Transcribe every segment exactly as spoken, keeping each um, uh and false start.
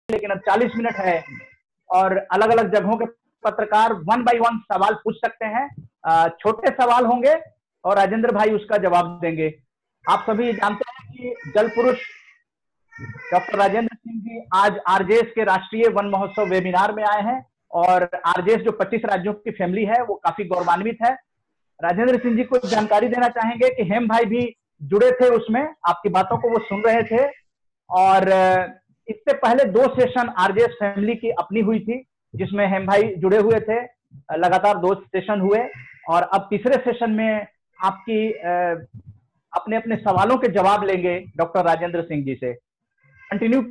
लेकिन अब चालीस मिनट है और अलग अलग जगहों के पत्रकार वन बाय वन सवाल पूछ सकते हैं। छोटे सवाल होंगे और राजेंद्र भाई उसका जवाब देंगे। आप सभी जानते हैं कि जल पुरुष डॉक्टर राजेंद्र सिंह जी आज आरजेएस के राष्ट्रीय वन महोत्सव वेबिनार में आए हैं और आरजेएस जो पच्चीस राज्यों की फैमिली है वो काफी गौरवान्वित है। राजेंद्र सिंह जी को जानकारी देना चाहेंगे कि हेम भाई भी जुड़े थे उसमें, आपकी बातों को वो सुन रहे थे और इससे पहले दो सेशन आरजेएस फैमिली की अपनी हुई थी जिसमें हेम भाई जुड़े हुए थे। लगातार दो सेशन हुए और अब तीसरे सेशन में आपकी अपने अपने सवालों के जवाब लेंगे डॉक्टर राजेंद्र सिंह जी से। कंटिन्यू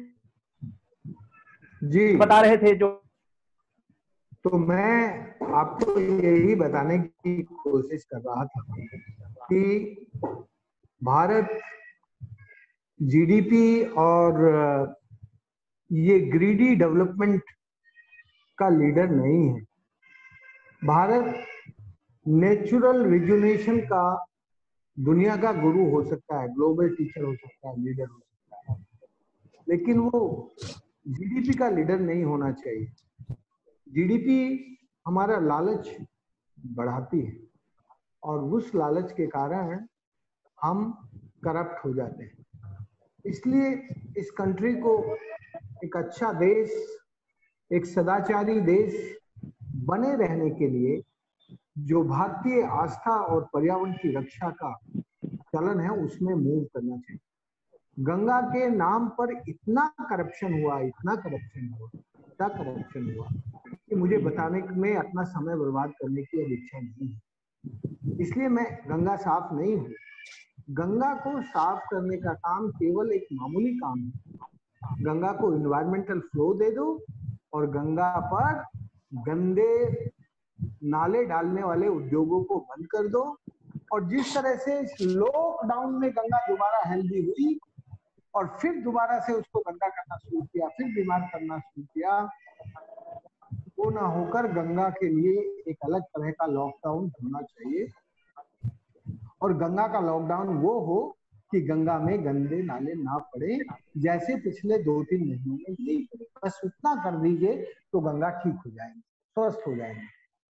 जी बता रहे थे जो। तो मैं आपको यही बताने की कोशिश कर रहा था कि भारत जीडीपी और ये ग्रीडी डेवलपमेंट का लीडर नहीं है। भारत नेचुरल रिजुनेशन का दुनिया का गुरु हो सकता है, ग्लोबल टीचर हो सकता है, लीडर हो सकता है, लेकिन वो जीडीपी का लीडर नहीं होना चाहिए। जीडीपी हमारा लालच बढ़ाती है और उस लालच के कारण हम करप्ट हो जाते हैं। इसलिए इस कंट्री को एक अच्छा देश, एक सदाचारी देश बने रहने के लिए जो भारतीय आस्था और पर्यावरण की रक्षा का चलन है उसमें मूव करना चाहिए। गंगा के नाम पर इतना करप्शन हुआ, इतना करप्शन हुआ, इतना करप्शन हुआ कि मुझे बताने में अपना समय बर्बाद करने की अब इच्छा नहीं है। इसलिए मैं गंगा साफ नहीं हूँ। गंगा को साफ करने का काम केवल एक मामूली काम है। गंगा को एनवायरमेंटल फ्लो दे दो और गंगा पर गंदे नाले डालने वाले उद्योगों को बंद कर दो। और जिस तरह से लॉकडाउन में गंगा दोबारा हेल्दी हुई और फिर दोबारा से उसको गंदा करना शुरू किया, फिर बीमार करना शुरू किया, वो ना होकर गंगा के लिए एक अलग तरह का लॉकडाउन होना चाहिए। और गंगा का लॉकडाउन वो हो कि गंगा में गंदे नाले ना पड़े जैसे पिछले दो तीन महीनों में नहीं पड़े। बस उतना कर दीजिए तो गंगा ठीक हो जाएगी, स्वस्थ हो जाएगी।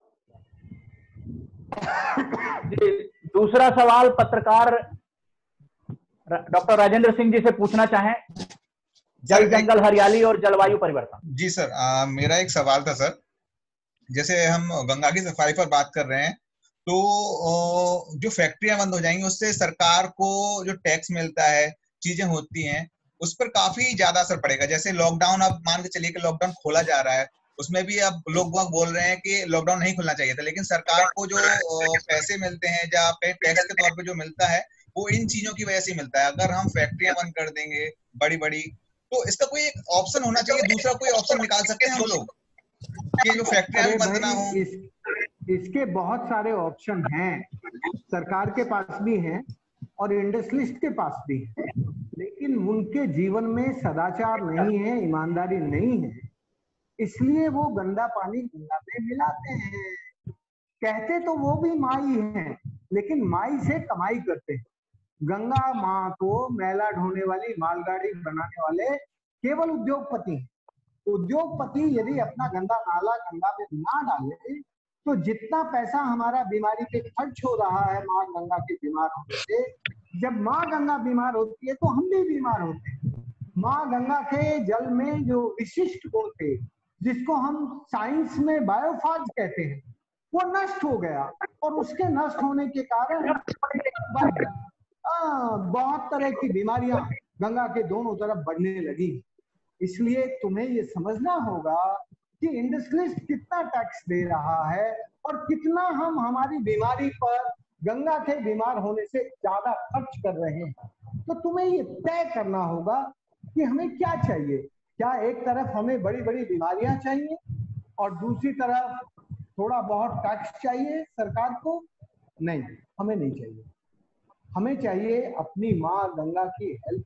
दूसरा सवाल पत्रकार डॉक्टर राजेंद्र सिंह जी से पूछना चाहें, जल जंगल हरियाली और जलवायु परिवर्तन। जी सर, आ, मेरा एक सवाल था सर। जैसे हम गंगा की सफाई पर बात कर रहे हैं तो जो फैक्ट्रियां बंद हो जाएंगी उससे सरकार को जो टैक्स मिलता है, चीजें होती हैं, उस पर काफी ज्यादा असर पड़ेगा। जैसे लॉकडाउन, अब मान के चलिए कि लॉकडाउन खोला जा रहा है, उसमें भी अब लोग बोल रहे हैं कि लॉकडाउन नहीं खुलना चाहिए था, लेकिन सरकार को जो पैसे मिलते हैं या टैक्स के तौर पर जो मिलता है वो इन चीजों की वजह से मिलता है। अगर हम फैक्ट्रियां बंद कर देंगे बड़ी बड़ी तो इसका कोई एक ऑप्शन होना चाहिए, दूसरा कोई ऑप्शन निकाल सकते हैं हम लोग कि जो फैक्ट्रियां भी बंद ना हो। इस, इसके बहुत सारे ऑप्शन हैं, सरकार के पास भी हैं और इंडस्ट्रियलिस्ट के पास भी है, लेकिन उनके जीवन में सदाचार नहीं है, ईमानदारी नहीं है, इसलिए वो गंदा पानी गंगा में मिलाते हैं। कहते तो वो भी माई हैं लेकिन माई से कमाई करते हैं। गंगा माँ को मैला ढोने वाली मालगाड़ी बनाने वाले केवल उद्योगपति हैं। उद्योगपति यदि अपना गंदा नाला गंगा में ना डाले तो जितना पैसा हमारा बीमारी पे खर्च हो रहा है माँ गंगा के बीमार होने से, जब माँ गंगा बीमार होती है तो हम भी बीमार होते हैं। माँ गंगा के जल में जो विशिष्ट गुण थे, जिसको हम साइंस में बायोफाज कहते हैं, वो नष्ट हो गया और उसके नष्ट होने के कारण बहुत तरह की बीमारियां गंगा के दोनों तरफ बढ़ने लगी। इसलिए तुम्हें ये समझना होगा कि इंडस्ट्रियलिस्ट कितना टैक्स दे रहा है और कितना हम हमारी बीमारी पर गंगा के बीमार होने से ज्यादा खर्च कर रहे हैं। तो तुम्हें ये तय करना होगा कि हमें क्या चाहिए। क्या एक तरफ हमें बड़ी बड़ी बीमारियां चाहिए और दूसरी तरफ थोड़ा बहुत टैक्स चाहिए सरकार को? नहीं, हमें नहीं चाहिए। हमें चाहिए अपनी माँ गंगा की हेल्थ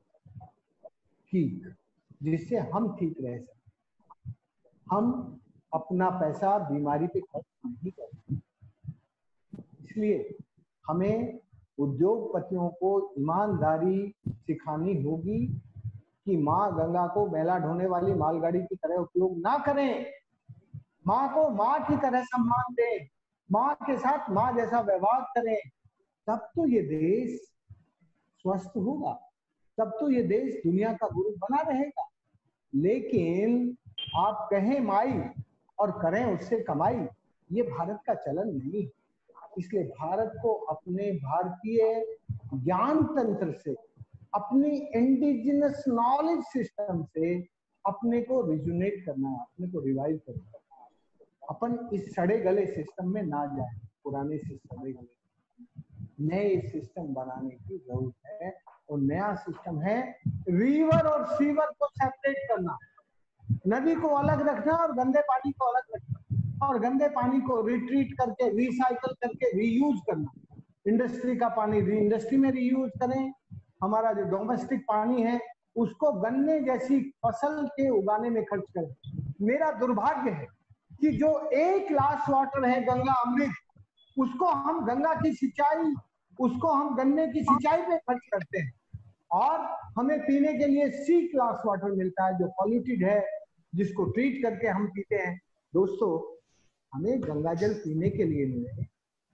ठीक, जिससे हम ठीक रह सकें। हम अपना पैसा बीमारी पे खर्च नहीं करते, इसलिए हमें उद्योगपतियों को ईमानदारी सिखानी होगी कि माँ गंगा को मैला ढोने वाली मालगाड़ी की तरह उपयोग ना करें, माँ को माँ की तरह सम्मान दें, माँ के साथ माँ जैसा व्यवहार करें, तब तो ये देश स्वस्थ होगा, तब तो ये देश दुनिया का गुरु बना रहेगा। लेकिन आप कहें माई और करें उससे कमाई, ये भारत का चलन नहीं। इसलिए भारत को अपने भारतीय ज्ञान तंत्र से, अपनी इंडिजिनस नॉलेज सिस्टम से अपने को रिजुनेट करना है, अपने को रिवाइव करना है। अपन इस सड़े गले सिस्टम में ना जाए, पुराने से सड़े गले, नए सिस्टम बनाने की जरूरत है। और नया सिस्टम है रिवर और सीवर को सेपरेट करना, नदी को अलग रखना और गंदे पानी को अलग रखना, और गंदे पानी को रिट्रीट करके, रिसाइकल करके रीयूज करना। इंडस्ट्री का पानी री इंडस्ट्री में रीयूज करें, हमारा जो डोमेस्टिक पानी है उसको गन्ने जैसी फसल के उगाने में खर्च करें। मेरा दुर्भाग्य है कि जो एक ग्लास वाटर है गंगा अमृत, उसको हम गंगा की सिंचाई, उसको हम गन्ने की सिंचाई पे खर्च करते हैं, और हमें पीने के लिए सी क्लास वाटर मिलता है जो पॉल्यूटेड है, जिसको ट्रीट करके हम पीते हैं। दोस्तों, हमें गंगा जल पीने के लिए मिले,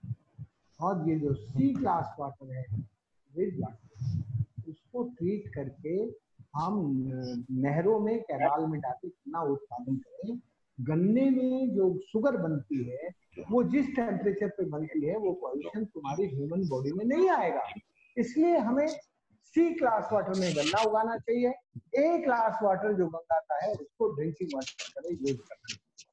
और ये जो सी क्लास वाटर है, रिच वाटर, उसको ट्रीट करके हम नहरों में, कैनाल में डालकर कितना उत्पादन करें। गन्ने में जो शुगर बनती है वो जिस टेम्परेचर पे बनती है, वो पॉल्यूशन तुम्हारी ह्यूमन बॉडी में नहीं आएगा। इसलिए हमें सी क्लास वाटर में गन्ना उगाना चाहिए, ए क्लास वाटर जो गंगा का है उसको ड्रिंकिंग वाटर करें, यूज करें।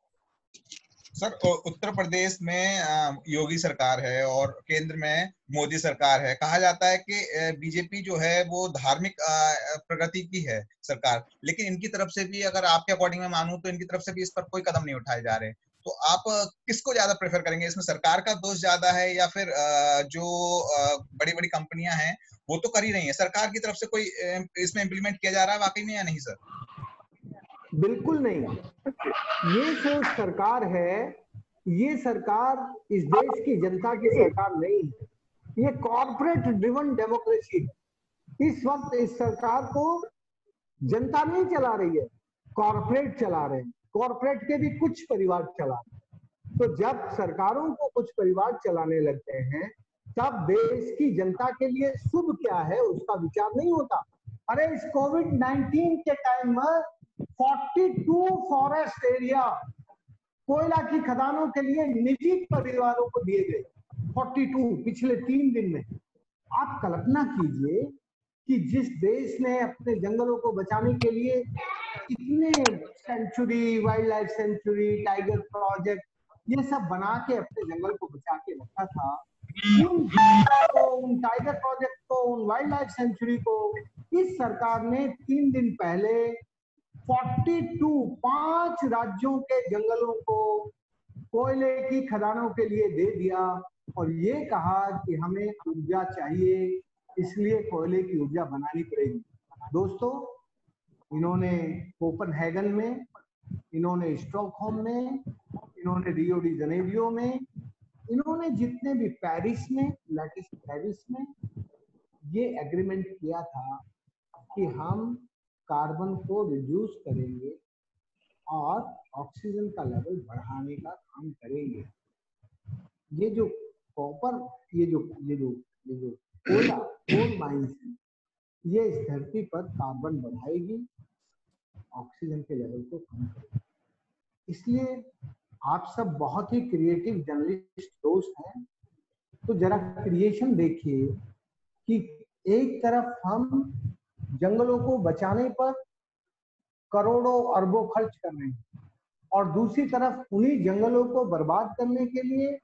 सर, उत्तर प्रदेश में योगी सरकार है और केंद्र में मोदी सरकार है। कहा जाता है कि बीजेपी जो है वो धार्मिक प्रगति की है सरकार, लेकिन इनकी तरफ से भी, अगर आपके अकॉर्डिंग में मानूं तो इनकी तरफ से भी इस पर कोई कदम नहीं उठाए जा रहे। तो आप किसको ज्यादा प्रेफर करेंगे? इसमें सरकार का दोष ज्यादा है या फिर जो बड़ी बड़ी कंपनियां हैं वो तो कर ही रही है, सरकार की तरफ से कोई इसमें इम्प्लीमेंट किया जा रहा है वाकई में या नहीं? सर, बिल्कुल नहीं। ये जो सरकार है, ये सरकार इस देश की जनता की सरकार नहीं है, ये कॉर्पोरेट ड्रिवन डेमोक्रेसी है। इस वक्त इस सरकार को जनता नहीं चला रही है, कॉर्पोरेट चला रहे हैं। कॉर्पोरेट के भी कुछ परिवार चला रहे हैं। तो जब सरकारों को कुछ परिवार चलाने लगते हैं, तब देश की जनता के लिए शुभ क्या है उसका विचार नहीं होता। अरे, इस कोविड नाइनटीन के टाइम में बयालीस फॉरेस्ट एरिया कोयला की खदानों के लिए निजी परिवारों को दिए गए, बयालीस पिछले तीन दिन में। आप कल्पना कीजिए कि जिस देश ने अपने जंगलों को बचाने के लिए इतने sanctuary, wildlife sanctuary, tiger project, ये सब बना के अपने जंगल को बचा के रखा था, उन को, उन टाइगर प्रोजेक्ट को, उन वाइल्ड लाइफ सेंचुरी को इस सरकार ने तीन दिन पहले बयालीस पांच राज्यों के जंगलों को कोयले की खदानों के लिए दे दिया, और ये कहा कि हमें ऊर्जा चाहिए, इसलिए कोयले की ऊर्जा बनानी पड़ेगी। दोस्तों, इन्होंने कोपेनहेगन में, इन्होंने स्टॉकहोम में, इन्होंने रियो डी जनेरियो में, इन्होंने जितने भी पेरिस में, लेटेस्ट पेरिस में ये एग्रीमेंट किया था कि हम कार्बन को रिड्यूस करेंगे और ऑक्सीजन का लेवल बढ़ाने का काम करेंगे। ये जो कॉपर, ये जो ये जो ये जो कोयला, कोल माइंस है, ये इस धरती पर कार्बन बढ़ाएगी, ऑक्सीजन के लेवल को कम करेगी। इसलिए आप सब बहुत ही क्रिएटिव जर्नलिस्ट दोस्त हैं, तो जरा क्रिएशन देखिए कि एक तरफ हम जंगलों को बचाने पर करोड़ों अरबों खर्च कर रहे हैं, और दूसरी तरफ उन्हीं जंगलों को बर्बाद करने के लिए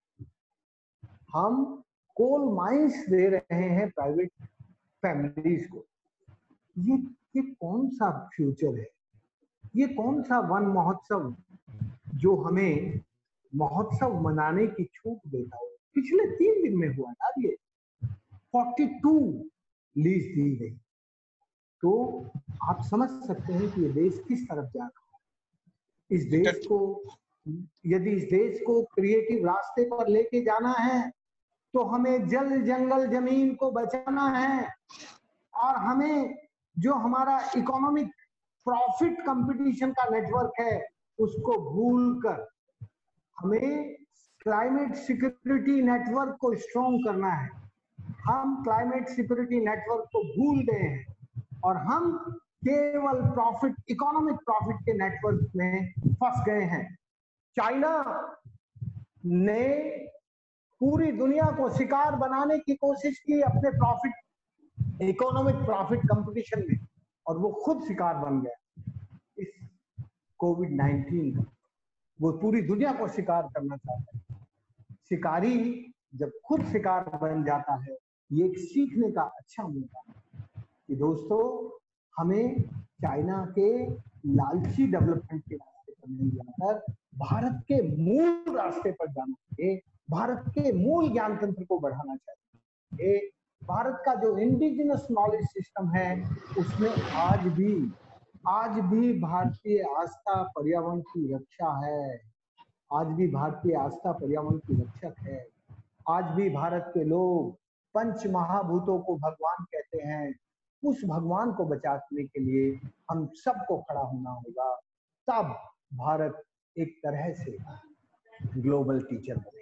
हम कोल माइंस दे रहे हैं प्राइवेट फैमिलीज को। ये ये कौन सा फ्यूचर है? ये कौन सा वन महोत्सव जो हमें महोत्सव मनाने की छूट देता है? पिछले तीन दिन में हुआ यार, ये बयालीस लीज दी गई। तो आप समझ सकते हैं कि ये देश किस तरफ जा रहा है। इस देश को, यदि इस देश को क्रिएटिव रास्ते पर लेके जाना है, तो हमें जल, जंगल, जमीन को बचाना है, और हमें जो हमारा इकोनॉमिक प्रॉफिट कंपटीशन का नेटवर्क है उसको भूलकर हमें क्लाइमेट सिक्योरिटी नेटवर्क को स्ट्रॉन्ग करना है। हम क्लाइमेट सिक्योरिटी नेटवर्क को भूल गए हैं और हम केवल प्रॉफिट, इकोनॉमिक प्रॉफिट के नेटवर्क में फंस गए हैं। चाइना ने पूरी दुनिया को शिकार बनाने की कोशिश की अपने प्रॉफिट, इकोनॉमिक प्रॉफिट कंपटीशन में, और वो खुद शिकार बन गया इस कोविड नाइनटीन का। वो पूरी दुनिया को शिकार करना चाहता है। शिकारी जब खुद शिकार बन जाता है, ये एक सीखने का अच्छा मौका है कि दोस्तों हमें चाइना के लालची डेवलपमेंट के रास्ते पर नहीं जाकर भारत के मूल रास्ते पर जाना चाहिए। भारत के मूल ज्ञान तंत्र को बढ़ाना चाहिए। भारत का जो इंडिजिनस नॉलेज सिस्टम है उसमें आज भी आज भी भारतीय आस्था पर्यावरण की रक्षा है। आज भी भारतीय आस्था पर्यावरण की रक्षक है। आज भी भारत के लोग पंच महाभूतों को भगवान कहते हैं। उस भगवान को बचाने के लिए हम सबको खड़ा होना होगा, तब भारत एक तरह से ग्लोबल टीचर बनेगा।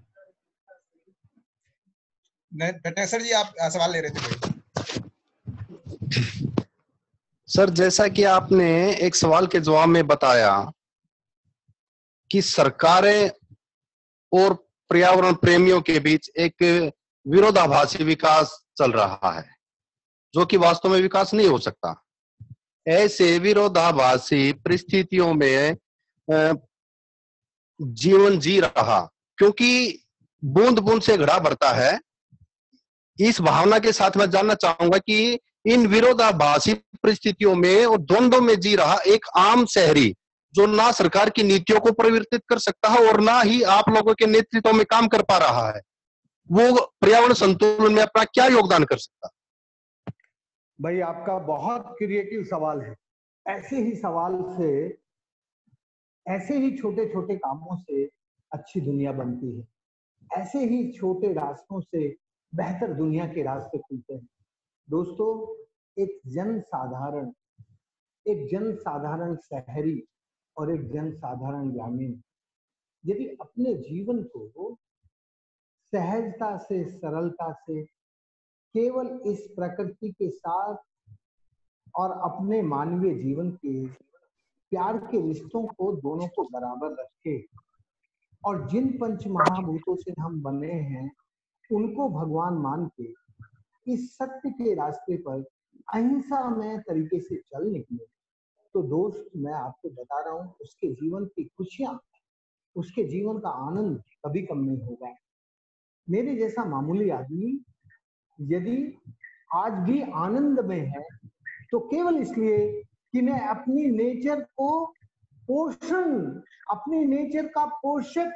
सर जी आप सवाल ले रहे थे कोई? सर जैसा कि आपने एक सवाल के जवाब में बताया कि सरकारें और पर्यावरण प्रेमियों के बीच एक विरोधाभासी विकास चल रहा है, जो कि वास्तव में विकास नहीं हो सकता। ऐसे विरोधाभासी परिस्थितियों में जीवन जी रहा, क्योंकि बूंद बूंद से घड़ा भरता है। इस भावना के साथ मैं जानना चाहूंगा कि इन विरोधाभासी परिस्थितियों में और द्वंद्व में जी रहा एक आम शहरी, जो ना सरकार की नीतियों को परिवर्तित कर सकता है और ना ही आप लोगों के नेतृत्व में काम कर पा रहा है, वो पर्यावरण संतुलन में अपना क्या योगदान कर सकता? भाई आपका बहुत क्रिएटिव सवाल है। ऐसे ही सवाल से, ऐसे ही छोटे छोटे कामों से अच्छी दुनिया बनती है। ऐसे ही छोटे रास्तों से बेहतर दुनिया के रास्ते खुलते हैं। दोस्तों, एक जन साधारण एक जन साधारण शहरी और एक जन साधारण ग्रामीण यदि अपने जीवन को सहजता से, सरलता से, केवल इस प्रकृति के साथ और अपने मानवीय जीवन के प्यार के रिश्तों को दोनों को बराबर रखे और जिन पंच महाभूतों से हम बने हैं उनको भगवान मान के इस सत्य के रास्ते पर अहिंसामय तरीके से चल निकले, तो दोस्त मैं आपको बता रहा हूँ उसके जीवन की खुशियां, उसके जीवन का आनंद कभी कम नहीं होगा। मेरे जैसा मामूली आदमी यदि आज भी आनंद में है तो केवल इसलिए कि मैं अपनी नेचर को पोषण, अपनी नेचर का पोषक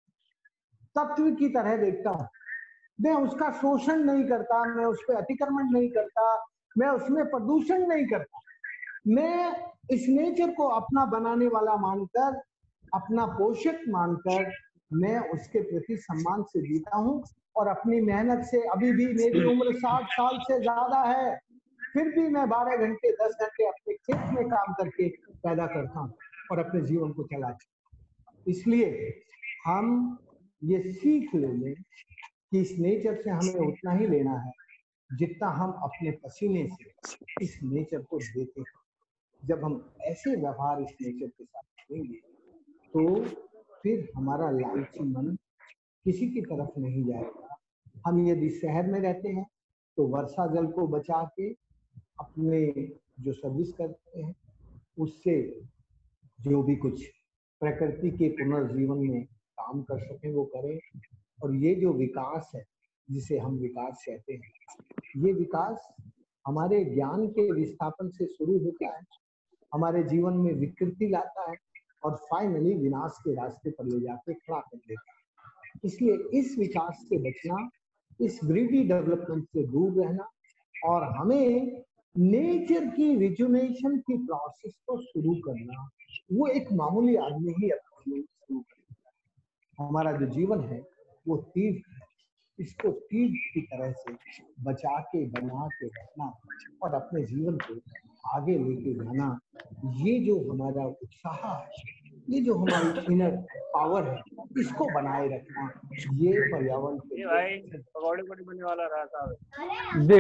तत्व की तरह देखता हूँ। मैं उसका शोषण नहीं करता, मैं उस पर अतिक्रमण नहीं करता, मैं उसमें प्रदूषण नहीं करता। मैं इस नेचर को अपना बनाने वाला मानकर, अपना पोषक मानकर मैं उसके प्रति सम्मान से जीता हूँ और अपनी मेहनत से, अभी भी मेरी उम्र साठ साल से ज्यादा है, फिर भी मैं बारह घंटे दस घंटे अपने खेत में काम करके पैदा करता हूँ और अपने जीवन को चलाता। इसलिए हम ये सीख ले लें कि इस नेचर से हमें उतना ही लेना है जितना हम अपने पसीने से इस नेचर को देते हैं। जब हम ऐसे व्यवहार इस नेचर के साथ करेंगे तो फिर हमारा लालची मन किसी की तरफ नहीं जाएगा। हम यदि शहर में रहते हैं तो वर्षा जल को बचा के अपने जो सर्विस करते हैं उससे जो भी कुछ प्रकृति के पुनर्जीवन में काम कर सकें वो करें। और ये जो विकास है जिसे हम विकास कहते हैं, ये विकास हमारे ज्ञान के विस्थापन से शुरू होता है, हमारे जीवन में विकृति लाता है और फाइनली विनाश के रास्ते पर ले जाके खड़ा कर देता है। इसलिए इस विकास से बचना, इस ग्रीडी डेवलपमेंट से दूर रहना और हमें नेचर की रिजुनेशन की प्रोसेस को शुरू करना, वो एक मामूली आदमी ही अपना शुरू करता है। हमारा जो जीवन है वो तीर्थ है, इसको तीर की तरह से बचा के बना के रखना और अपने जीवन को आगे लेके जाना, ये जो हमारा उत्साह है, ये जो हमारी इनर पावर है, इसको बनाए रखना, ये पर्यावरण के भाई पकौड़े पकौड़े बनने वाला रहा था। जी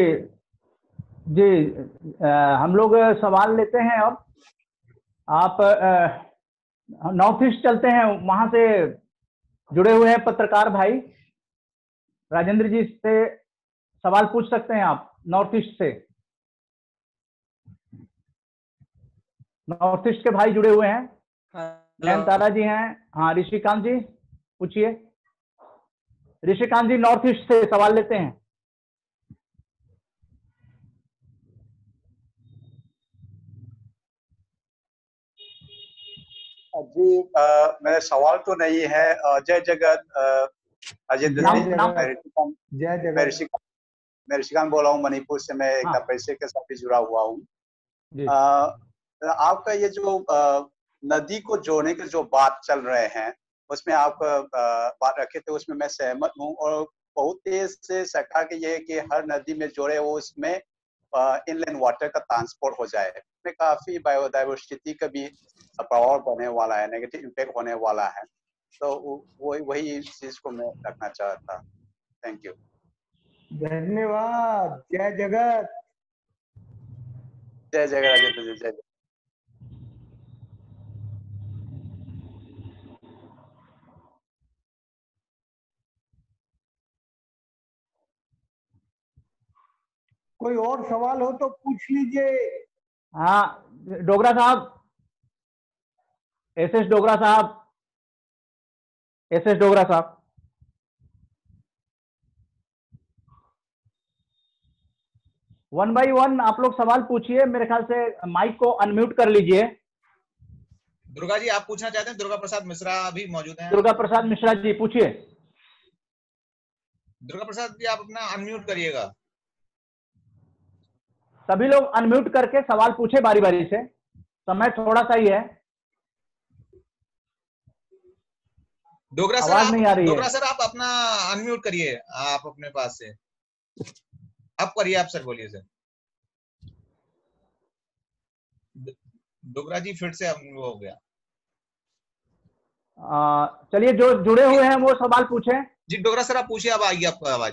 जी आ, हम लोग सवाल लेते हैं। अब आप नॉर्थ ईस्ट चलते हैं, वहां से जुड़े हुए हैं पत्रकार भाई राजेंद्र जी से सवाल पूछ सकते हैं आप नॉर्थ ईस्ट से। नॉर्थ ईस्ट के भाई जुड़े हुए हैं। नयन तारा जी हैं। हाँ ऋषिकांत जी पूछिए। ऋषिकांत जी नॉर्थ ईस्ट से सवाल लेते हैं। जी आ, मेरा सवाल तो नहीं है। जय जगत अजिंदर जी, जय जगत। मैं ऋषिकांत बोल रहा हूँ मणिपुर से। मैं एक पैसे के साथ भी जुड़ा हुआ हूँ। आपका ये जो आ, नदी को जोड़ने के जो बात चल रहे हैं उसमें आप बात रखे थे, उसमें मैं सहमत हूँ। और बहुत तेज से सरकार के ये कि हर नदी में जोड़े वो उसमें इनलैंड वाटर का ट्रांसपोर्ट हो जाए, में काफी बायोडाइवर्सिटी का भी प्रभाव होने वाला है, नेगेटिव इम्पैक्ट होने वाला है। तो वही वही चीज को मैं रखना चाहता। Thank you. धन्यवाद। जय जगत। जय जगत राजेंद्र जी। जय जगत। कोई और सवाल हो तो पूछ लीजिए। हाँ डोगरा साहब, एस एस डोगरा साहब, एस एस डोगरा साहब। वन बाई वन आप लोग सवाल पूछिए। मेरे ख्याल से माइक को अनम्यूट कर लीजिए। दुर्गा जी आप पूछना चाहते हैं? दुर्गा प्रसाद मिश्रा भी मौजूद हैं। दुर्गा प्रसाद मिश्रा जी पूछिए। दुर्गा प्रसाद जी आप अपना अनम्यूट करिएगा। सभी लोग अनम्यूट करके सवाल पूछे बारी बारी से, समय थोड़ा सा ही है। डोगरा सर आवाज नहीं आ रही है। डोगरा सर आप अपना अनम्यूट करिए, आप अपने पास से आप करिए। आप सर बोलिए सर। डोगरा जी फिर से हो गया। चलिए जो जुड़े हुए हैं वो सवाल पूछें। जी डोगरा सर आप पूछिए, अब आइए आपको आवाज।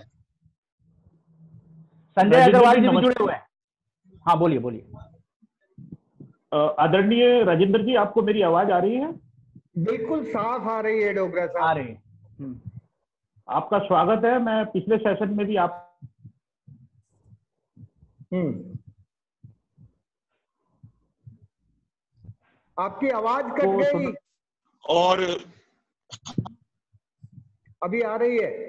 संजय अग्रवाल जी भी जुड़े हुए हैं। हाँ बोलिए बोलिए। आदरणीय राजेंद्र जी आपको मेरी आवाज आ रही है? बिल्कुल साफ आ रही है डोगरा साहब। आ रही है। आपका स्वागत है। मैं पिछले सेशन में भी आप हम्म आपकी आवाज कट गई और अभी आ रही है।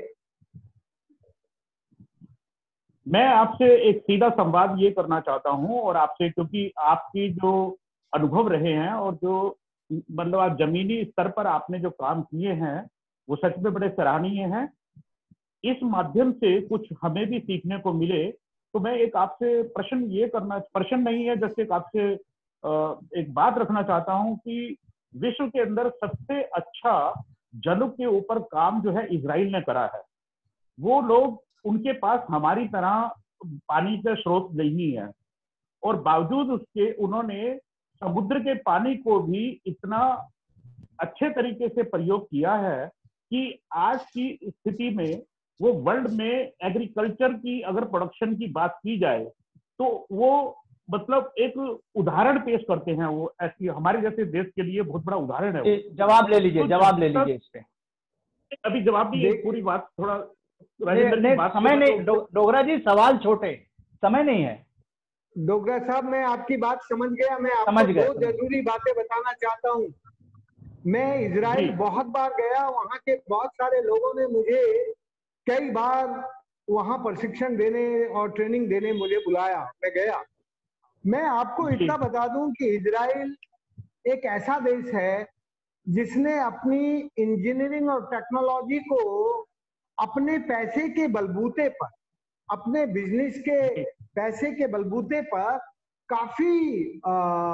मैं आपसे एक सीधा संवाद ये करना चाहता हूं और आपसे, क्योंकि आपकी जो अनुभव रहे हैं और जो मतलब आप जमीनी स्तर पर आपने जो काम किए हैं वो सच में बड़े सराहनीय हैं। इस माध्यम से कुछ हमें भी सीखने को मिले। तो मैं एक आपसे प्रश्न ये करना, प्रश्न नहीं है, जैसे आपसे एक बात रखना चाहता हूं कि विश्व के अंदर सबसे अच्छा जल के ऊपर काम जो है इजराइल ने करा है। वो लोग, उनके पास हमारी तरह पानी के स्रोत नहीं है और बावजूद उसके उन्होंने समुद्र के पानी को भी इतना अच्छे तरीके से प्रयोग किया है कि आज की स्थिति में वो वर्ल्ड में एग्रीकल्चर की अगर प्रोडक्शन की बात की जाए तो वो मतलब एक उदाहरण पेश करते हैं। वो ऐसी हमारे जैसे देश के लिए बहुत बड़ा उदाहरण है। जवाब ले लीजिए, जवाब ले लीजिए इस पे। अभी जवाब नहीं, पूरी बात थोड़ा नहीं, बात समय नहीं। डोगरा जी सवाल छोटे, समय नहीं है। डोगरा साहब मैं आपकी बात समझ गया। मैं आपको दो जरूरी बातें बताना चाहता हूँ। मैं इजराइल बहुत बार गया, वहां के बहुत सारे लोगों ने मुझे कई बार वहां प्रशिक्षण देने और ट्रेनिंग देने मुझे बुलाया, मैं गया। मैं आपको इतना बता दूं कि इजराइल एक ऐसा देश है जिसने अपनी इंजीनियरिंग और टेक्नोलॉजी को अपने पैसे के बलबूते पर, अपने बिजनेस के पैसे के बलबूते पर काफी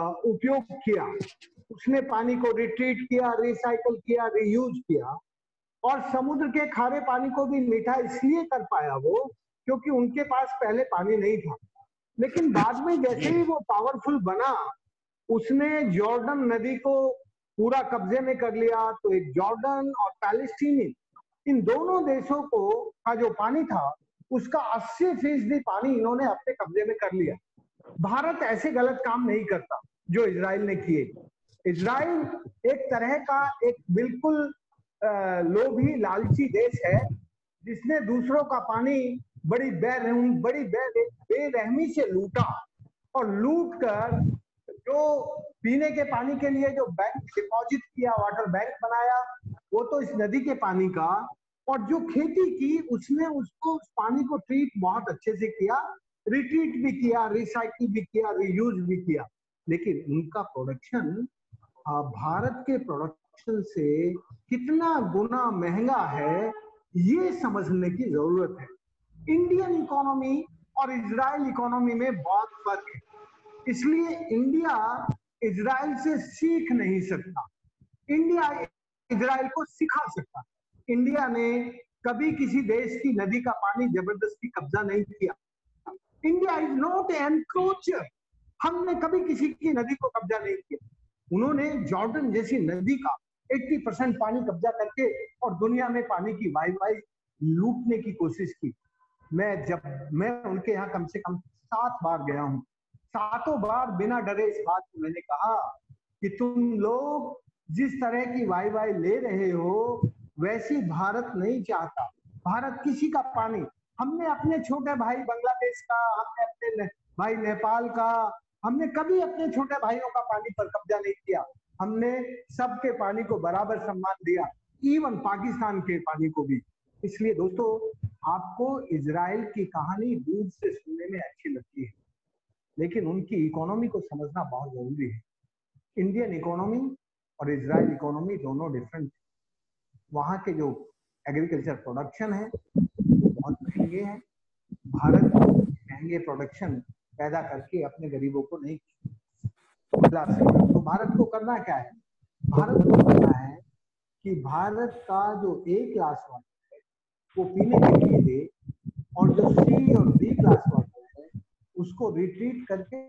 उपयोग किया। उसने पानी को रिट्रीट किया, रिसाइकल किया, रीयूज किया। और समुद्र के खारे पानी को भी मीठा इसलिए कर पाया वो क्योंकि उनके पास पहले पानी नहीं था। लेकिन बाद में जैसे ही वो पावरफुल बना, उसने जॉर्डन नदी को पूरा कब्जे में कर लिया। तो एक जॉर्डन और पैलेस्टीनी, इन दोनों देशों को का जो पानी था उसका अस्सी फीसदी पानी इन्होंने अपने कब्जे में कर लिया। भारत ऐसे गलत काम नहीं करता जो इजराइल ने किए। इजराइल एक तरह का एक बिल्कुल लोभी लालची देश है जिसने दूसरों का पानी बड़ी बेरहमी बड़ी बेरहमी से लूटा, और लूट कर जो पीने के पानी के लिए जो बैंक डिपॉजिट किया, वाटर बैंक बनाया, वो तो इस नदी के पानी का, और जो खेती की उसने उसको उस पानी को ट्रीट बहुत अच्छे से किया, रिट्रीट भी किया, रिसाइकिल भी किया, रीयूज भी किया। लेकिन उनका प्रोडक्शन भारत के प्रोडक्शन से कितना गुना महंगा है ये समझने की जरूरत है। इंडियन इकोनॉमी और इजराइल इकोनॉमी में बहुत फर्क है, इसलिए इंडिया इजराइल से सीख नहीं सकता, इंडिया इजराइल को सिखा सकता। इंडिया ने कभी किसी देश की नदी का पानी जबरदस्ती कब्जा नहीं किया। इंडिया इज नॉट एनक्रोचर, हमने कभी किसी की नदी को कब्जा नहीं किया। उन्होंने जॉर्डन जैसी नदी का अस्सी परसेंट पानी कब्जा करके और दुनिया में पानी की वाई वाई लूटने की कोशिश की। मैं जब मैं उनके यहाँ कम से कम सात बार गया हूँ, सातों बार बिना डरे इस बात को मैंने कहा कि तुम लोग जिस तरह की वाई वाई ले रहे हो वैसी भारत नहीं चाहता। भारत किसी का पानी, हमने अपने छोटे भाई बांग्लादेश का, हमने अपने भाई नेपाल का, हमने कभी अपने छोटे भाइयों का पानी पर कब्जा नहीं किया। हमने सबके पानी को बराबर सम्मान दिया, इवन पाकिस्तान के पानी को भी। इसलिए दोस्तों, आपको इजराइल की कहानी दूर से सुनने में अच्छी लगती है, लेकिन उनकी इकोनॉमी को समझना बहुत जरूरी है। इंडियन इकोनॉमी और इजराइल इकोनॉमी दोनों डिफरेंट है। वहाँ के जो एग्रीकल्चर प्रोडक्शन है वो बहुत महंगे हैं। भारत महंगे प्रोडक्शन पैदा करके अपने गरीबों को नहीं खिला सकता। तो भारत को करना क्या है? भारत को करना है कि भारत का जो ए क्लास वाटर है वो पीने के लिए दे, और जो सी और बी क्लास वाटर है उसको रिट्रीट करके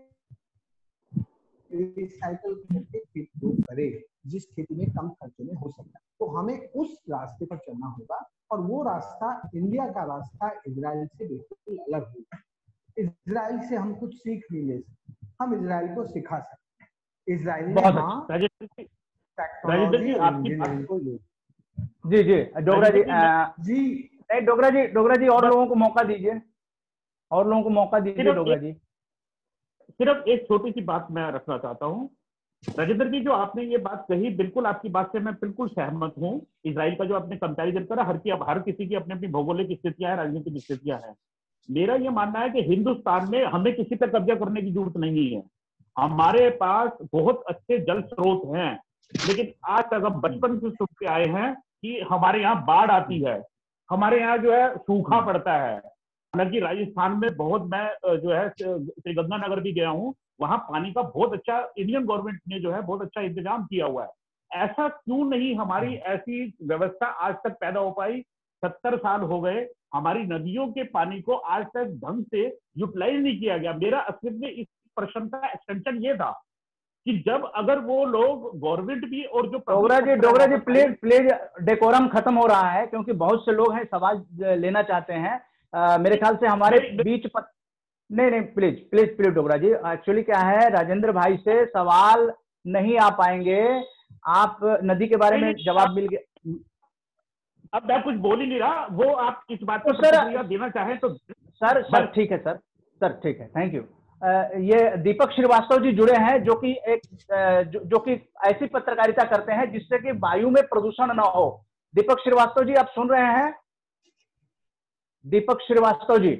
रिसाइकल करके खेती करे, जिस खेती में कम खर्चे में हो सकता है। तो हमें उस रास्ते पर चलना होगा, और वो रास्ता, इंडिया का रास्ता इजराइल से बिल्कुल अलग होगा। इजराइल से हम कुछ सीख नहीं ले सकते, हम इजराइल को सिखा सकते हैं। इजराइल ने हाँ टेक्नोलॉजी और इंजीनियरिंग को यूज। जी जी डोगरा जी जी नहीं डोगरा जी डोगरा जी और लोगों को मौका दीजिए, और लोगों को मौका दीजिए डोगरा जी। सिर्फ एक छोटी सी बात मैं रखना चाहता हूँ। राजेंद्र जी, जो आपने ये बात कही, बिल्कुल आपकी बात से मैं बिल्कुल सहमत हूँ। इजराइल का जो आपने कंपैरिजन करा, हर की हर किसी की अपनी अपनी भौगोलिक स्थितियां हैं, राजनीतिक स्थितियां हैं। मेरा ये मानना है कि हिंदुस्तान में हमें किसी पर कब्जा करने की जरूरत नहीं है। हमारे पास बहुत अच्छे जल स्रोत हैं, लेकिन आज तक हम बचपन से सुनते आए हैं कि हमारे यहाँ बाढ़ आती है, हमारे यहाँ जो है सूखा पड़ता है। हालांकि राजस्थान में बहुत, मैं जो है श्री गंगानगर भी गया हूँ, वहां पानी का बहुत अच्छा इंडियन गवर्नमेंट ने जो है बहुत अच्छा इंतजाम किया हुआ है। ऐसा क्यों नहीं हमारी ऐसी व्यवस्था आज तक पैदा हो पाई? सत्तर साल हो गए, हमारी नदियों के पानी को आज तक ढंग से यूटिलाइज नहीं किया गया। मेरा असल में इस प्रश्न का एक्सटेंशन ये था कि जब अगर वो लोग गवर्नमेंट भी और जो Dogra ji Dogra ji please please decorum खत्म हो रहा है, क्योंकि बहुत से लोग हैं सवाल लेना चाहते हैं। आ, मेरे ख्याल से हमारे बीच पत... नहीं नहीं please please please Dogra ji, actually क्या है, राजेंद्र भाई से सवाल नहीं आ पाएंगे। आप नदी के बारे में जवाब मिल गया। अब मैं कुछ बोल ही नहीं रहा, वो आप इस बात तो पर प्रतिक्रिया देना चाहें तो। सर सर ठीक है सर सर ठीक है, थैंक यू। ये दीपक श्रीवास्तव जी जुड़े हैं, जो कि एक जो, जो कि ऐसी पत्रकारिता करते हैं जिससे कि वायु में प्रदूषण ना हो। दीपक श्रीवास्तव जी, आप सुन रहे हैं? दीपक श्रीवास्तव जी,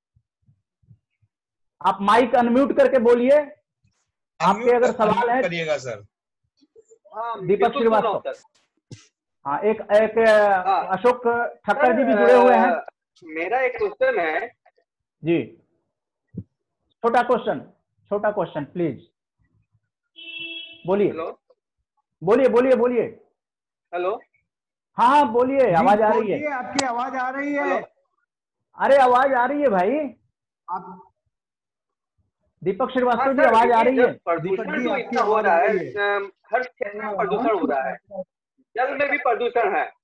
आप माइक अनम्यूट करके बोलिए, आपके अगर सवाल है करिएगा सर। दीपक श्रीवास्तव। हाँ, एक एक अशोक ठक्कर जी भी जुड़े हुए हैं। मेरा एक क्वेश्चन है जी, छोटा क्वेश्चन, छोटा क्वेश्चन प्लीज बोलिए। हेलो बोलिए बोलिए बोलिए। हेलो हाँ हाँ बोलिए, आवाज आ रही है। बोलिए, आपकी आवाज आ रही है। अरे आवाज आ रही है भाई। आप दीपक हाँ श्रीवास्तव जी, सर, आवाज आ देखिए रही है। जब दीपक प्रदूषण जी, जो आपकी इतना हो आवाज रहा आ है, रही है। अम, हर क्षेत्र में प्रदूषण हो रहा है, जल में भी प्रदूषण है।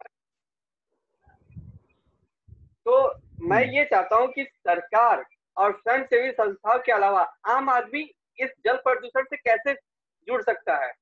तो मैं ये चाहता हूँ कि सरकार और स्वयं सेवी संस्थाओं के अलावा आम आदमी इस जल प्रदूषण से कैसे जुड़ सकता है?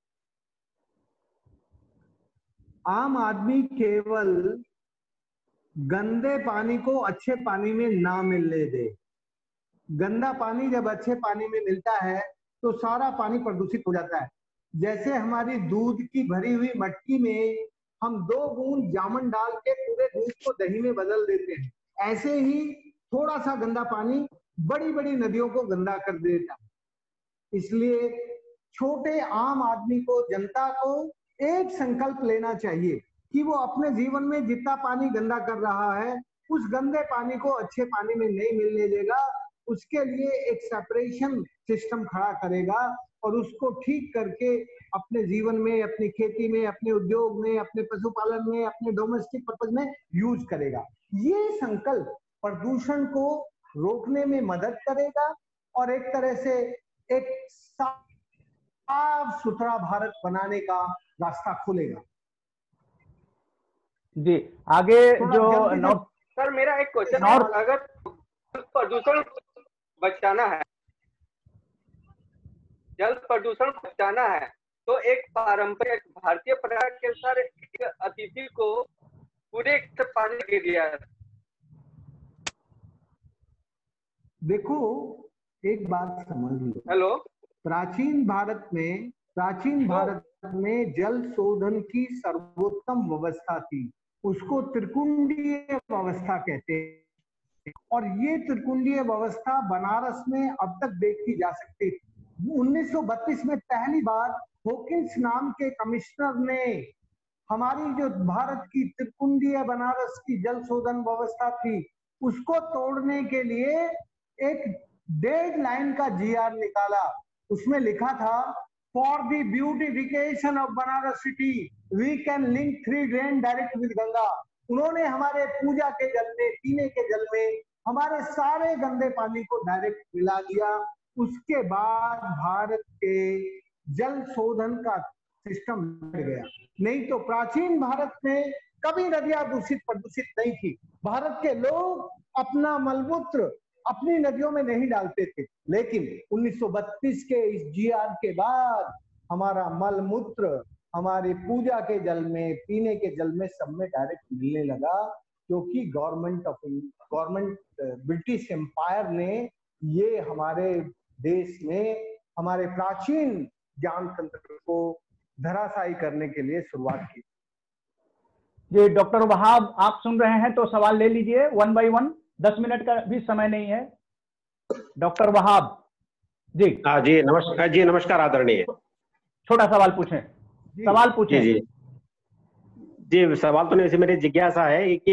आम आदमी केवल गंदे पानी को अच्छे पानी में ना मिलने दे। गंदा पानी जब अच्छे पानी में मिलता है तो सारा पानी प्रदूषित हो जाता है। जैसे हमारी दूध की भरी हुई मटकी में हम दो बूंद जामुन डाल के पूरे दूध को दही में बदल देते हैं, ऐसे ही थोड़ा सा गंदा पानी बड़ी बड़ी नदियों को गंदा कर देता है। इसलिए छोटे आम आदमी को, जनता को एक संकल्प लेना चाहिए कि वो अपने जीवन में जितना पानी गंदा कर रहा है उस गंदे पानी को अच्छे पानी में नहीं मिलने देगा। उसके लिए एक सेपरेशन सिस्टम खड़ा करेगा और उसको ठीक करके अपने जीवन में, अपनी खेती में, अपने उद्योग में, अपने पशुपालन में, अपने डोमेस्टिक पर्पज में यूज करेगा। ये संकल्प प्रदूषण को रोकने में मदद करेगा और एक तरह से एक साफ सुथरा भारत बनाने का रास्ता खुलेगा। जी आगे जो नॉर्थ, सर मेरा एक क्वेश्चन है, नॉर्थ अगर प्रदूषण बचाना है, जल प्रदूषण बचाना है, तो एक पारंपरिक भारतीय परंपरा के अनुसार एक अतिथि को पूरे पानी दे दिया है। देखो एक बात समझ लो, हेलो, प्राचीन भारत में प्राचीन भारत में जल शोधन की सर्वोत्तम व्यवस्था थी, उसको त्रिकुंडीय व्यवस्था कहते हैं। और ये त्रिकुंडीय व्यवस्था बनारस में अब तक देखी जा सकती थी। उन्नीस सौ बत्तीस में पहली बार हॉकिंस नाम के कमिश्नर ने हमारी जो भारत की त्रिकुंडीय बनारस की जल शोधन व्यवस्था थी उसको तोड़ने के लिए एक डेडलाइन का जी आर निकाला। उसमें लिखा था, for the beautification of Banaras city we can link three drain direct with Ganga. उन्होंने हमारे पूजा के जल में, पीने के जल में हमारे सारे गंदे पानी को डायरेक्ट मिला दिया। उसके बाद भारत के जल शोधन का सिस्टम बढ़ गया। नहीं तो प्राचीन भारत में कभी नदियां दूषित प्रदूषित नहीं थी। भारत के लोग अपना मलमूत्र अपनी नदियों में नहीं डालते थे, लेकिन उन्नीस सौ बत्तीस के इस जी आर के बाद हमारा मलमूत्र हमारे पूजा के जल में, पीने के जल में, सब में डायरेक्ट मिलने लगा, क्योंकि government of government British empire ने ये हमारे देश में हमारे प्राचीन ज्ञान तंत्र को धराशायी करने के लिए शुरुआत की। जी डॉक्टर वहाब, आप सुन रहे हैं तो सवाल ले लीजिए वन बाय वन, दस मिनट का भी समय नहीं है। डॉक्टर वहाब जी। हाँ जी, नमस्कार जी, नमस्कार आदरणीय। छोटा सवाल पूछें, सवाल पूछें। जी जी जी, सवाल तो नहीं, मेरी जिज्ञासा है कि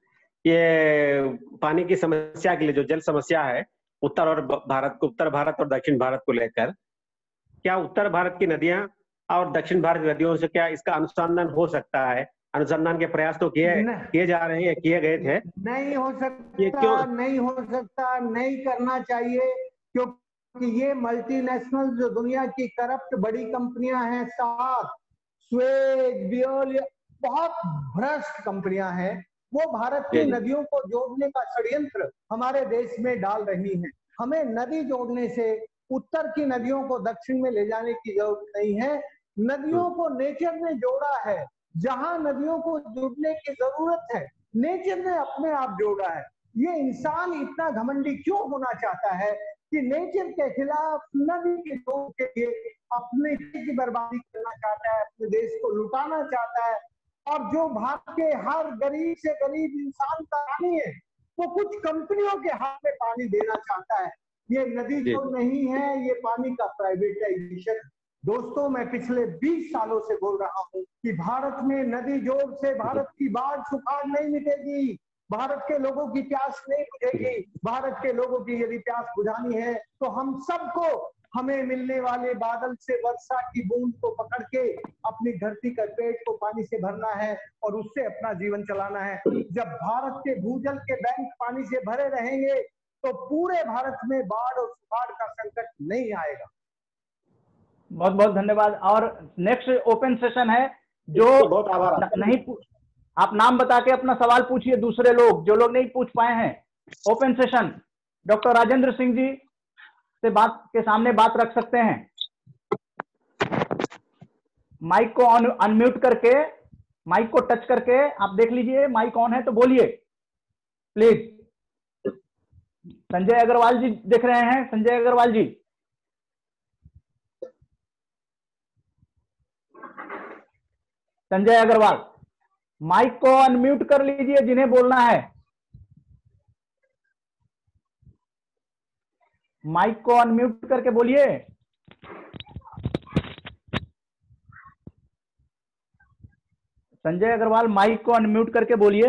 ये पानी की समस्या के लिए जो जल समस्या है उत्तर और भारत को, उत्तर भारत और दक्षिण भारत को लेकर, क्या उत्तर भारत की नदियां और दक्षिण भारत की नदियों से क्या इसका अनुसंधान हो सकता है? अनुसंधान के प्रयास तो किए किए जा रहे हैं, किए गए थे। नहीं हो सकता, ये क्यों नहीं हो सकता, नहीं करना चाहिए, क्योंकि ये मल्टीनेशनल जो दुनिया की करप्ट बड़ी कंपनियां हैं, सात स्वेज, बियोल, बहुत भ्रष्ट कंपनियां हैं, वो भारत की नदियों को जोड़ने का षड्यंत्र हमारे देश में डाल रही हैं। हमें नदी जोड़ने से उत्तर की नदियों को दक्षिण में ले जाने की जरूरत नहीं है। नदियों को नेचर ने जोड़ा है, जहां नदियों को जुड़ने की जरूरत है नेचर ने अपने आप जोड़ा है। ये इंसान इतना घमंडी क्यों होना चाहता है कि नेचर के खिलाफ, नदी के लोगों के लिए अपने की बर्बादी करना चाहता है, अपने देश को लुटाना चाहता है। और जो भारत के हर गरीब से गरीब इंसान का पानी है वो कुछ कंपनियों के हाथ में पानी देना चाहता है। ये नदी जो नहीं है, ये पानी का प्राइवेटाइजेशन। दोस्तों, मैं पिछले बीस सालों से बोल रहा हूं कि भारत में नदी जोड़ से भारत की बाढ़ सुखाड़ नहीं मिटेगी, भारत के लोगों की प्यास नहीं बुझेगी। भारत के लोगों की यदि प्यास बुझानी है तो हम सबको हमें मिलने वाले बादल से वर्षा की बूंद को पकड़ के अपनी धरती का पेट को पानी से भरना है और उससे अपना जीवन चलाना है। जब भारत के भूजल के बैंक पानी से भरे रहेंगे तो पूरे भारत में बाढ़ और सुखाड़ का संकट नहीं आएगा। बहुत बहुत धन्यवाद। और नेक्स्ट ओपन सेशन है, जो बहुत आभार। नहीं, आप नाम बता के अपना सवाल पूछिए, दूसरे लोग जो लोग नहीं पूछ पाए हैं। Open session, doctor Rajendra Singh ji से बात के सामने बात रख सकते हैं। माइक को ऑन अनम्यूट करके, माइक को टच करके आप देख लीजिए माइक ऑन है तो बोलिए प्लीज। संजय अग्रवाल जी दिख रहे हैं? संजय अग्रवाल जी, संजय अग्रवाल माइक को अनम्यूट कर लीजिए जिन्हें बोलना है। माइक को अनम्यूट करके बोलिए। संजय अग्रवाल माइक को अनम्यूट करके बोलिए।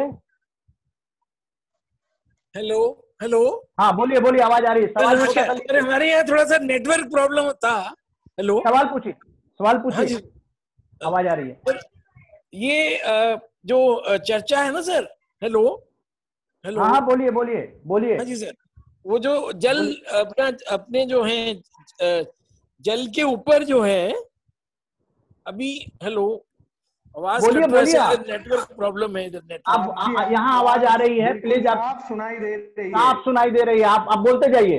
Hello hello. हाँ बोलिए बोलिए, आवाज आ रही है। सवाल नमस्कार। अरे हमारे यहाँ थोड़ा सा नेटवर्क प्रॉब्लम था। हेलो, सवाल पूछिए, सवाल पूछिए। हाँ जी, आवाज आ रही है। सर, ये जो चर्चा है ना सर, हेलो हेलो। हाँ हाँ बोलिए बोलिए बोलिए। हाँ जी सर, वो जो जल अपना अपने जो है जल के ऊपर जो है अभी, हेलो आवाज बोलिए बोलिए। नेटवर्क प्रॉब्लम है इधर। आप यहाँ आवाज आ रही है, प्लीज। आप साफ सुनाई दे रही है, साफ सुनाई दे रही है। आप आप बोलते जाइए।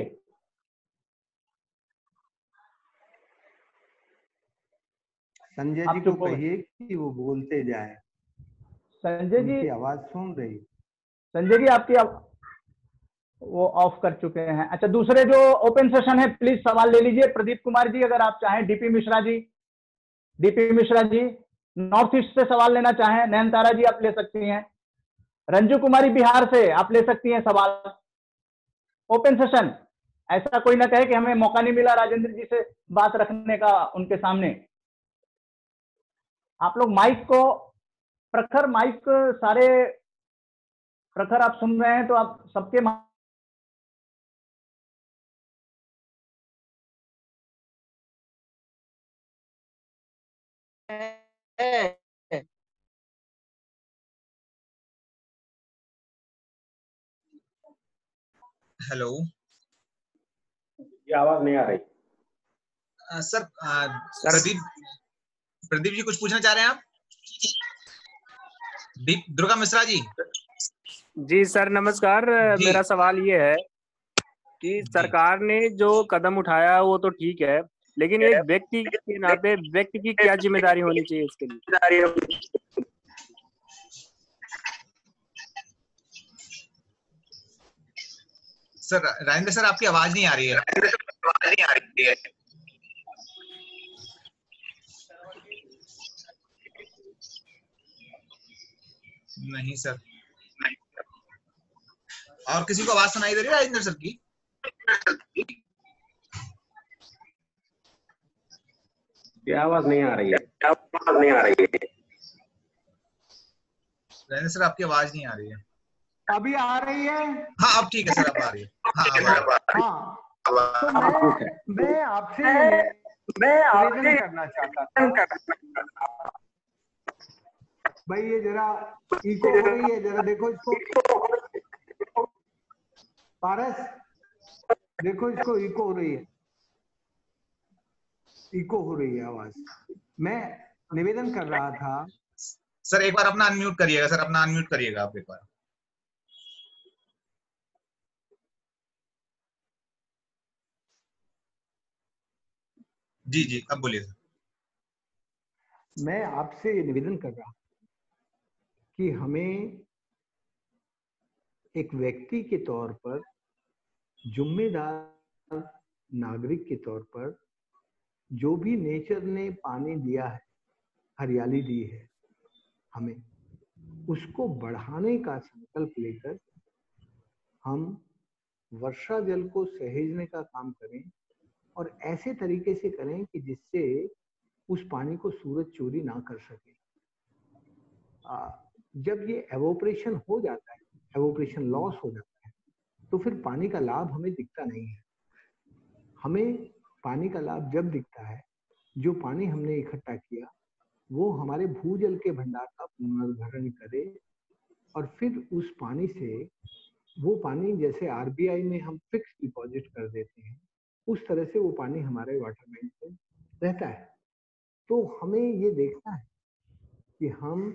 संजय जी को कहिए कि वो बोलते जाए। संजय जी आवाज सुन रही। संजय जी आपकी आव... वो ऑफ कर चुके हैं। अच्छा, दूसरे जो ओपन सेशन है प्लीज सवाल ले लीजिए। प्रदीप कुमार जी अगर आप चाहें, DP Mishra ji, DP Mishra ji north east से सवाल लेना चाहें, नयनतारा जी आप ले सकती हैं, रंजू कुमारी बिहार से आप ले सकती हैं सवाल। ओपन सेशन, ऐसा कोई ना कहे कि हमें मौका नहीं मिला राजेंद्र जी से बात रखने का उनके सामने। आप लोग माइक को, प्रखर माइक सारे प्रखर आप सुन रहे हैं तो आप सबके हेलो, ये आवाज नहीं आ रही। आ, सर आ, प्रदीप प्रदीप जी कुछ पूछना चाह रहे हैं आप? दीप दुर्गा मिश्रा जी। जी सर नमस्कार। मेरा सवाल ये है कि सरकार ने जो कदम उठाया वो तो ठीक है, लेकिन एक व्यक्ति के नाते व्यक्ति की क्या जिम्मेदारी होनी चाहिए इसके लिए? सर राजेंद्र सर आपकी आवाज नहीं आ रही है। आवाज नहीं आ रही है। नहीं सर, और किसी को आवाज सुनाई दे रही है राजेंद्र सर की? ये आवाज नहीं आ रही है। आवाज नहीं आ रही है। राजेंद्र सर आपकी आवाज नहीं आ रही है। अभी आ रही है? हाँ अब ठीक है सर, अब आ रही है। हाँ अब आ रही है। हाँ, तो मैं मैं आपसे मैं आपसे करना चाहता था भाई, ये जरा इको हो रही है, जरा देखो इसको। पारस देखो इसको, इको हो रही है, इको हो रही है आवाज। मैं निवेदन कर रहा था। सर एक बार अपना अनम्यूट करिएगा। सर अपना अनम्यूट करिएगा आप एक बार। जी जी अब बोलिए सर। मैं आपसे निवेदन कर रहा कि हमें एक व्यक्ति के तौर पर, जिम्मेदार नागरिक के तौर पर, जो भी नेचर ने पानी दिया है, हरियाली दी है, हमें उसको बढ़ाने का संकल्प लेकर हम वर्षा जल को सहेजने का काम करें, और ऐसे तरीके से करें कि जिससे उस पानी को सूरज चोरी ना कर सके। आ, जब ये एवोपरेशन हो जाता है, एवोपरेशन लॉस हो जाता है, तो फिर पानी का लाभ हमें दिखता नहीं है। हमें पानी का लाभ जब दिखता है, जो पानी हमने इकट्ठा किया वो हमारे भूजल के भंडार का पुनर्भरण करे और फिर उस पानी से वो पानी जैसे आरबीआई में हम फिक्स डिपॉजिट कर देते हैं, उस तरह से वो पानी हमारे वाटर बैंक में रहता है। तो हमें ये देखना है कि हम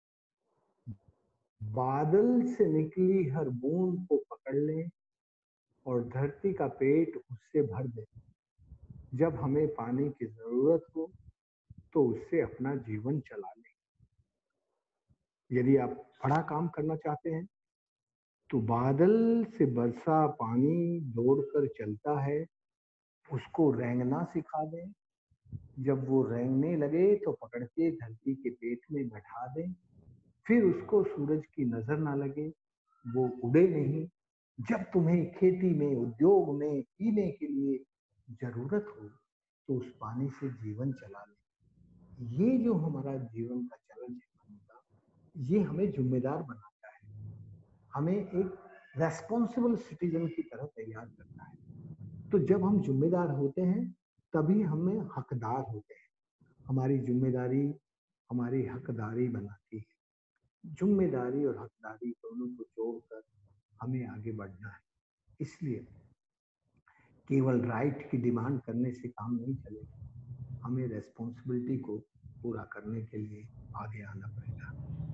बादल से निकली हर बूंद को पकड़ लें और धरती का पेट उससे भर दें। जब हमें पानी की जरूरत हो तो उससे अपना जीवन चला लें। यदि आप बड़ा काम करना चाहते हैं तो बादल से बरसा पानी दौड़कर चलता है, उसको रेंगना सिखा दें। जब वो रेंगने लगे तो पकड़ के धरती के पेट में बैठा दें। फिर उसको सूरज की नजर ना लगे, वो उड़े नहीं। जब तुम्हें खेती में, उद्योग में, पीने के लिए जरूरत हो तो उस पानी से जीवन चला लें। ये जो हमारा जीवन का चलन है, ये हमें जिम्मेदार बनाता है, हमें एक रेस्पॉन्सिबल सिटीजन की तरह तैयार करता है। तो जब हम जिम्मेदार होते हैं तभी हमें हकदार होते हैं। हमारी जिम्मेदारी हमारी हकदारी बनाती है। जिम्मेदारी और हकदारी दोनों को जोड़कर हमें आगे बढ़ना है। इसलिए केवल राइट की डिमांड करने से काम नहीं चलेगा, हमें रेस्पॉन्सिबिलिटी को पूरा करने के लिए आगे आना पड़ेगा।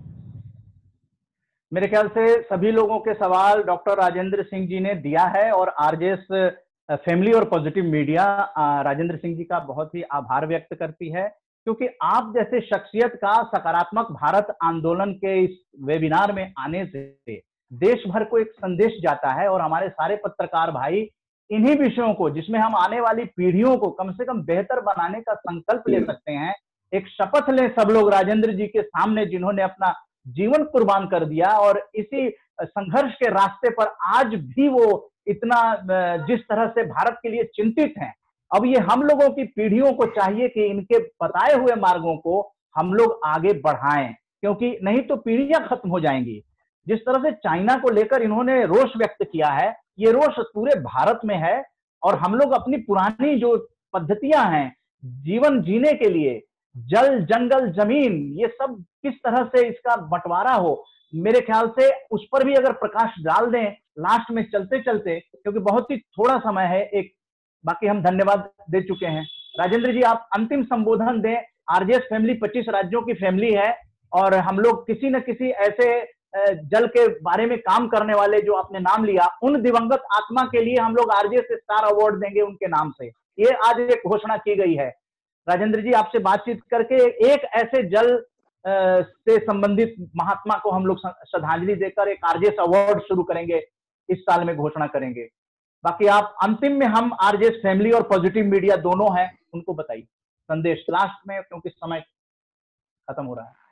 मेरे ख्याल से सभी लोगों के सवाल डॉक्टर राजेंद्र सिंह जी ने दिया है और आरजेएस फैमिली और पॉजिटिव मीडिया राजेंद्र सिंह जी का बहुत ही आभार व्यक्त करती है, क्योंकि आप जैसे शख्सियत का सकारात्मक भारत आंदोलन के इस वेबिनार में आने से देश भर को एक संदेश जाता है और हमारे सारे पत्रकार भाई इन्हीं विषयों को, जिसमें हम आने वाली पीढ़ियों को कम से कम बेहतर बनाने का संकल्प ले सकते हैं, एक शपथ लें सब लोग राजेंद्र जी के सामने, जिन्होंने अपना जीवन कुर्बान कर दिया और इसी संघर्ष के रास्ते पर आज भी वो इतना जिस तरह से भारत के लिए चिंतित हैं। अब ये हम लोगों की पीढ़ियों को चाहिए कि इनके बताए हुए मार्गों को हम लोग आगे बढ़ाएं, क्योंकि नहीं तो पीढ़ियां खत्म हो जाएंगी। जिस तरह से चाइना को लेकर इन्होंने रोष व्यक्त किया है, ये रोष पूरे भारत में है और हम लोग अपनी पुरानी जो पद्धतियां हैं जीवन जीने के लिए, जल, जंगल, जमीन, ये सब किस तरह से इसका बंटवारा हो, मेरे ख्याल से उस पर भी अगर प्रकाश डाल दें लास्ट में चलते चलते, क्योंकि बहुत ही थोड़ा समय है एक, बाकी हम धन्यवाद दे चुके हैं। राजेंद्र जी, आप अंतिम संबोधन दें। आरजेएस फैमिली पच्चीस राज्यों की फैमिली है और हम लोग किसी न किसी ऐसे जल के बारे में काम करने वाले जो आपने नाम लिया, उन दिवंगत आत्मा के लिए हम लोग आरजेएस स्टार अवार्ड देंगे उनके नाम से, ये आज एक घोषणा की गई है। राजेंद्र जी, आपसे बातचीत करके एक ऐसे जल से संबंधित महात्मा को हम लोग श्रद्धांजलि देकर एक आरजेएस अवार्ड शुरू करेंगे, इस साल में घोषणा करेंगे। बाकी आप अंतिम में, हम आरजेएस फैमिली और पॉजिटिव मीडिया दोनों हैं, उनको बताइए संदेश लास्ट में, क्योंकि समय खत्म हो रहा है।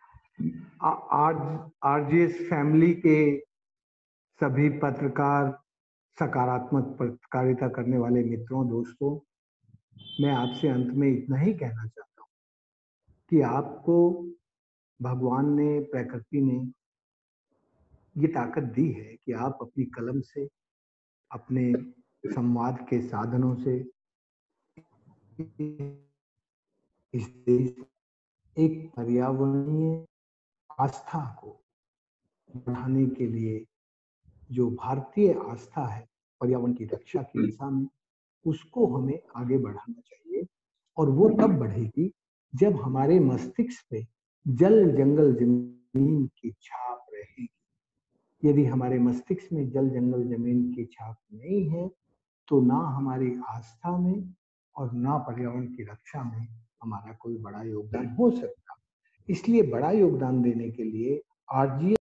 आरजेएस फैमिली के सभी पत्रकार, सकारात्मक पत्रकारिता करने वाले मित्रों, दोस्तों, मैं आपसे अंत में इतना ही कहना चाहता हूँ कि आपको भगवान ने, प्रकृति ने ये ताकत दी है कि आप अपनी कलम से, अपने संवाद के साधनों से इस देश एक पर्यावरणीय आस्था को बढ़ाने के लिए, जो भारतीय आस्था है पर्यावरण की रक्षा की दिशा में, उसको हमें आगे बढ़ाना चाहिए। और वो तब बढ़ेगी जब हमारे मस्तिष्क पे जल, जंगल, जमीन की छाप रहेगी। यदि हमारे मस्तिष्क में जल, जंगल, जमीन की छाप नहीं है तो ना हमारी आस्था में और ना पर्यावरण की रक्षा में हमारा कोई बड़ा योगदान हो सकता। इसलिए बड़ा योगदान देने के लिए आरजीएस